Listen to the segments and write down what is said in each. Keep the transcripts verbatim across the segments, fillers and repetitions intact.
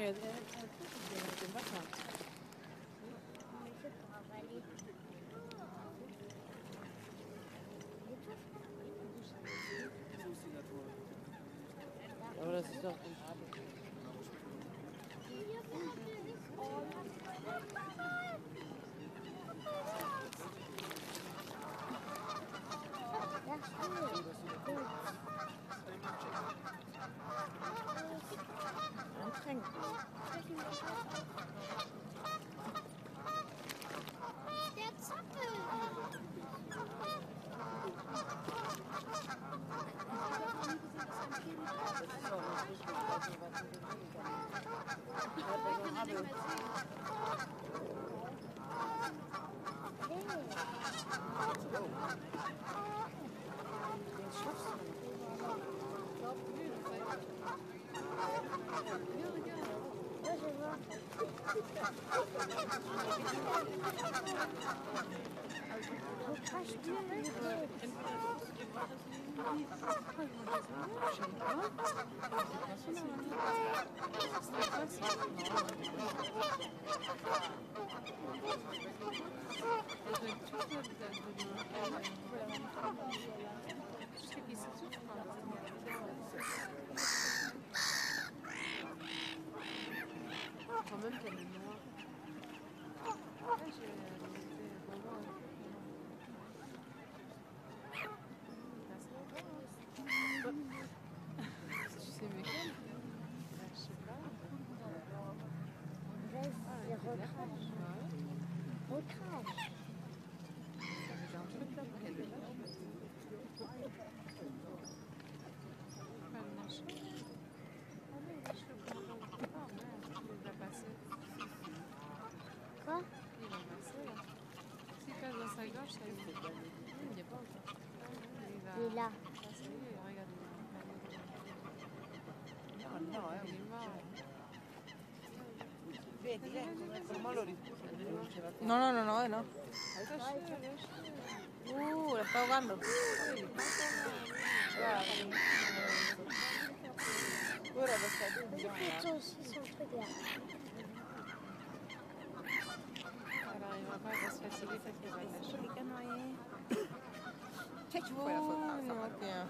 elle fait des vacances. Voilà, c'est ça. Un train. Quand même qu'elle est noire. Ouais, j'ai vraiment... Tu sais mais quelle? Je sais pas. C'est recrache. Recrache. Avec un truc là pour qu'elle est là. Pas le machin. Ah non, je le comprends pas. Merde, il va passer. Quoi? Il va passer là. S'il passe dans sa gorge, ça y est. Il n'y est pas encore. Il va... Il est là. Ah, ça y est, regarde. Il est mort. No, no, no, no, no. Uh, la está ahogando. Les photos aussi sont très bien. Alors, il va pas se fatiguer parce qu'il va lâcher. Uy, no, tía.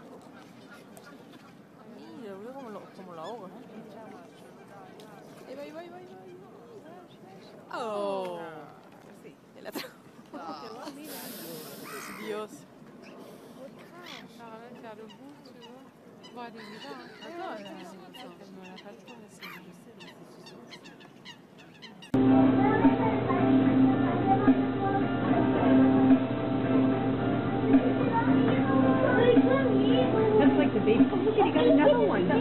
Y yo veo como, lo, como la ahoga, ¿no? Ahí va, ahí va, ahí va, ahí va. Oh. Sí, el otro. Dios. Alors là, vers le bout, tu vois. Bon, allez, on y va. Hein. Attends, elle n'a pas le temps. Je sais, That's like the baby. Oh, look, he got another one. Cute.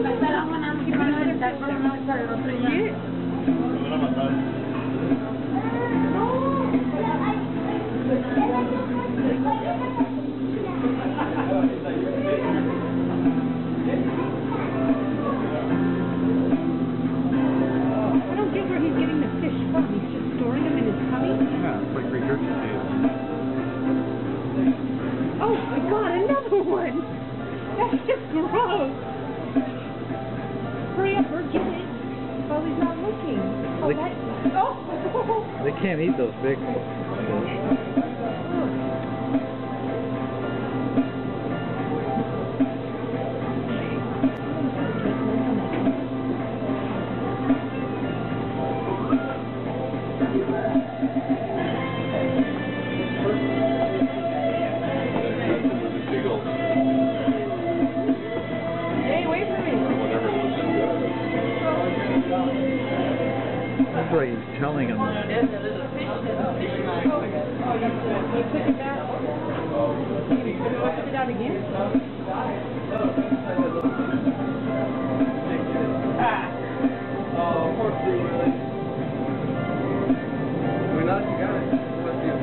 I don't get where he's getting the fish from. He's just storing them in his tummy? Yeah, it's like regurgitated. Oh my god, another one! That's just gross! Hurry up, or get it while he's not looking. Oh, They- that, oh! They can't eat those big fish. Stay away from me! That's why he's telling them. Oh, you took it back? You gonna wash it out again? Oh, poor thing. We're not together. What's the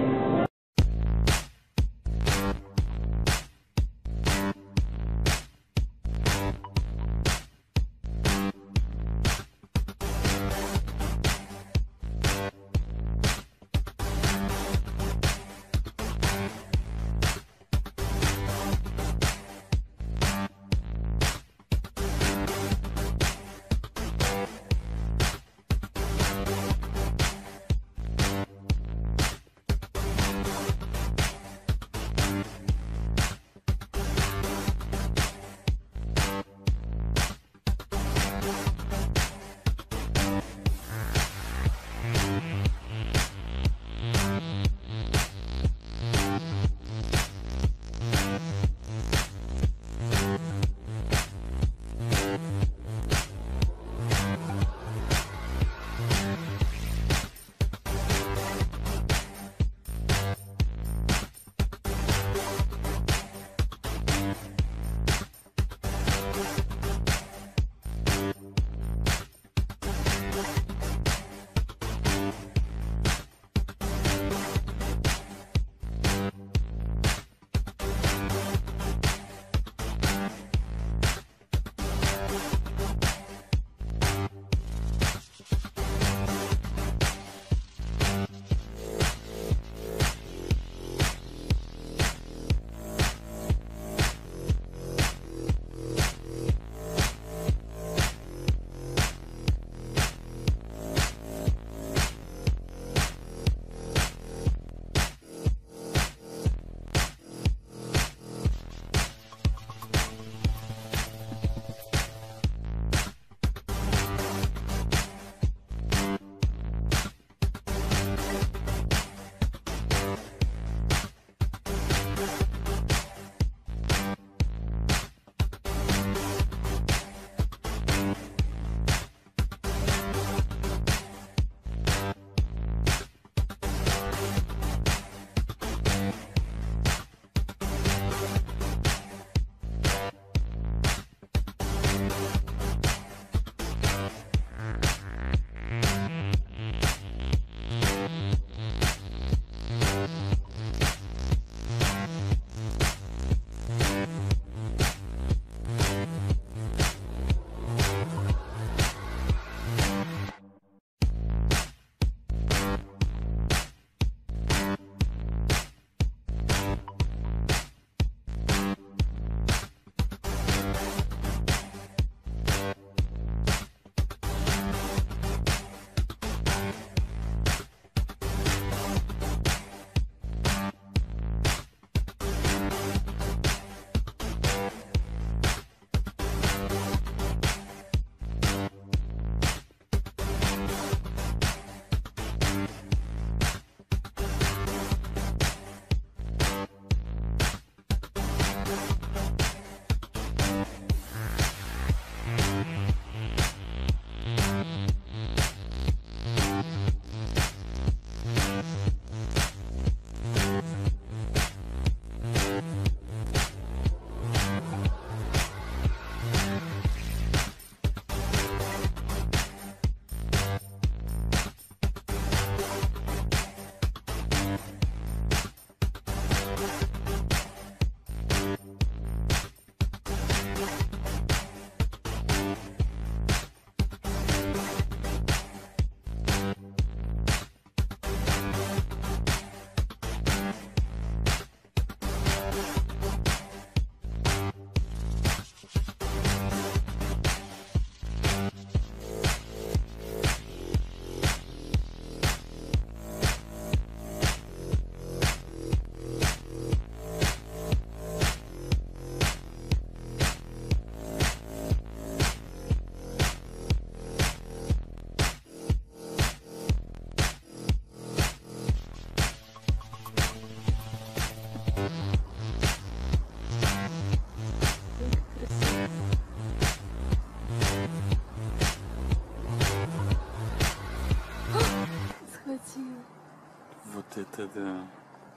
Вот это да.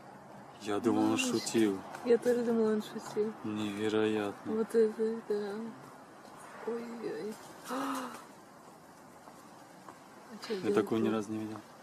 Я думал, он шутил. Я тоже думала, он шутил. Невероятно. Вот это да. Ой-ой. Я такого ни разу не видел.